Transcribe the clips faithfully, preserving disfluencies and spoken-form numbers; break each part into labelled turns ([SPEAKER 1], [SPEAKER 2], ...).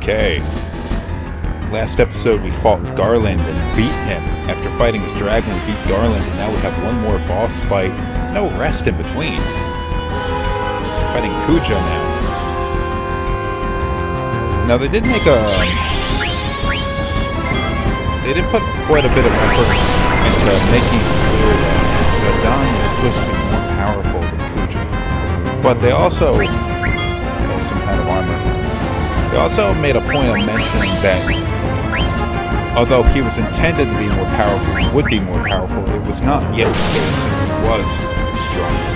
[SPEAKER 1] Okay. Last episode we fought Garland and beat him. After fighting his dragon, we beat Garland, and now we have one more boss fight. No rest in between. Fighting Kuja now. Now they did make a... They did put quite a bit of effort into making clear that Zidane was supposed to be more powerful than Kuja. But they also... Okay, some kind of armor. They also made a point of mentioning that although he was intended to be more powerful, he would be more powerful, it was not yet the case, and he was stronger.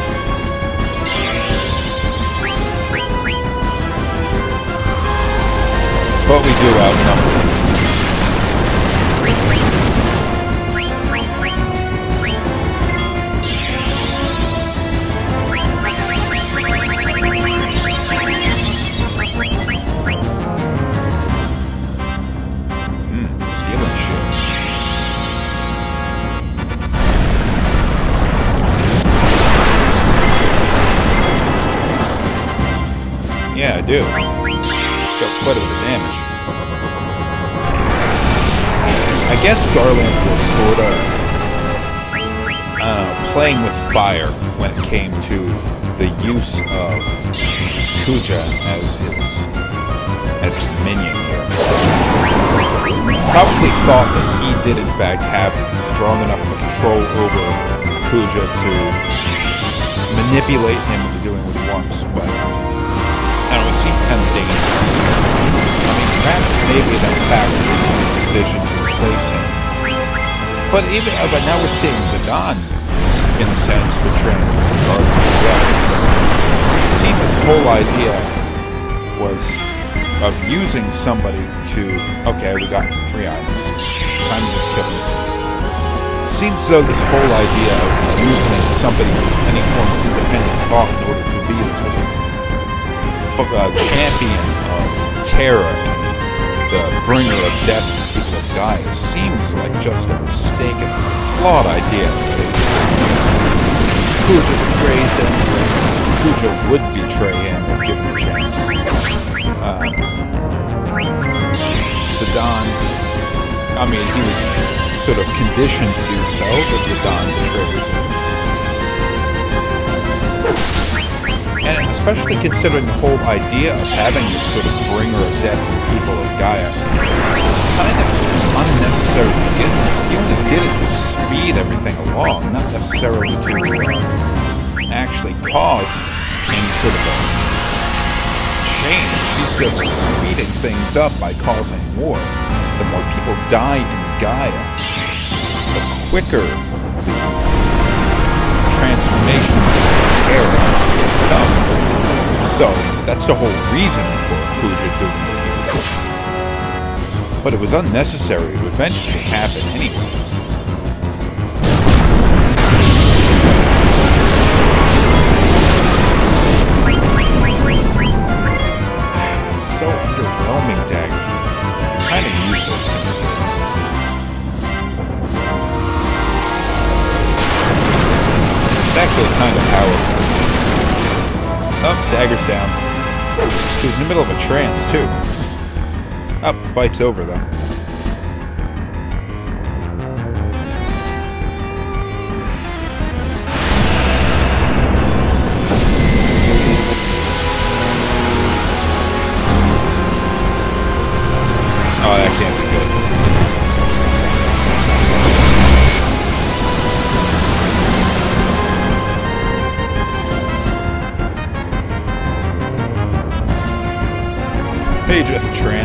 [SPEAKER 1] But we do outnumber him. Yeah, I do. Got quite a bit of damage. I guess Garland was sort of uh, playing with fire when it came to the use of Kuja as his as his minion here. Probably thought that he did in fact have strong enough control over Kuja to manipulate him into doing what he wants, but I don't know, it seemed kind of dangerous. I mean, perhaps maybe that fact was a decision to replace him. But even, uh, but now we're seeing Zidane, in a sense, betraying Garland as well. It seemed this whole idea was of using somebody to, okay, we got three items. Time to just kill him. It seems as though this whole idea of using somebody with any form of independent thought in order to be the Uh, champion of terror and the bringer of death to the people of Gaia seems like just a mistaken, flawed idea. Kuja betrays him. Kuja would betray him if given a chance. Uh, Zidane, I mean, he was sort of conditioned to do so, but Zidane betrays him. And especially considering the whole idea of having this sort of bringer of death to the people of Gaia, kind of unnecessary to begin with. He only did it to speed everything along, not necessarily to uh, actually cause any sort of a change. He's just speeding things up by causing war. The more people die in Gaia, the quicker the transformation of terror. So, that's the whole reason for Kuja doing what he was doing. But it was unnecessary to eventually happen anyway. So underwhelming, Dagger. Kind of useless. It's actually kind of powerful. Up, oh, Dagger's down. He was in the middle of a trance, too. Up, oh, fight's over, though. Oh, that can't be good. They just trance.